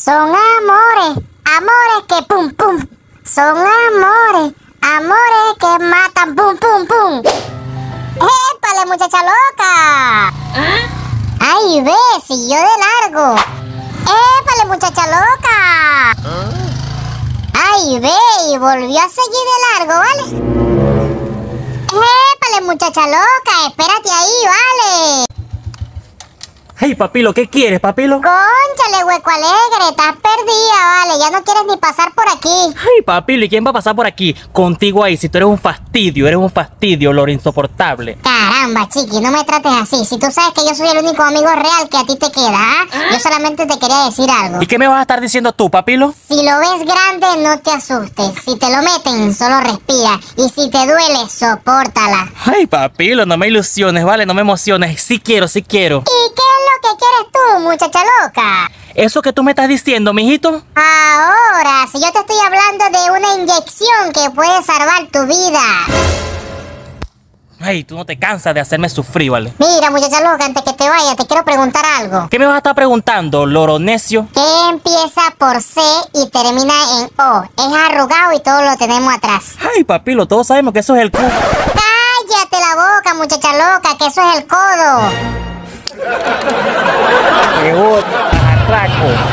Son amores, amores que pum pum. Son amores, amores que matan pum pum pum. ¡Épale, muchacha loca! ¡Ay, ve! Siguió de largo. ¡Épale, muchacha loca! ¡Ay, ve! Y volvió a seguir de largo, ¿vale? ¡Épale, muchacha loca! Espérate ahí, ¿vale? Hey, papilo, ¿qué quieres, papilo? Cónchale, hueco alegre, estás perdida, vale, ya no quieres ni pasar por aquí. Ay, papilo, ¿y quién va a pasar por aquí? Contigo ahí, si tú eres un fastidio, lo insoportable. Caramba, chiqui, no me trates así. Si tú sabes que yo soy el único amigo real que a ti te queda, ¿ah? Yo solamente te quería decir algo. ¿Y qué me vas a estar diciendo tú, papilo? Si lo ves grande, no te asustes. Si te lo meten, solo respira. Y si te duele, sopórtala. Ay, papilo, no me ilusiones, ¿vale? No me emociones. Sí quiero. ¿Y qué es lo que quieres tú, muchacha loca? ¿Eso que tú me estás diciendo, mijito? Ahora, si yo te estoy hablando de una inyección que puede salvar tu vida. Ay, tú no te cansas de hacerme sufrir, ¿vale? Mira, muchacha loca, antes que te vaya, te quiero preguntar algo. ¿Qué me vas a estar preguntando, loro necio? ¿Qué empieza por C y termina en O? Es arrugado y todo lo tenemos atrás. Ay, papilo, todos sabemos que eso es el culo. ¡Cállate la boca, muchacha loca, que eso es el codo! ¡Qué arraco!